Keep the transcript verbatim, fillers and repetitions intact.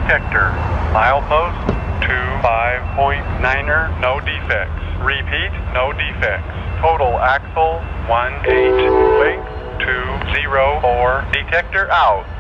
detector. Milepost two five point niner, no defects. Repeat, no defects. Total axle one eight, length two zero four. Detector out.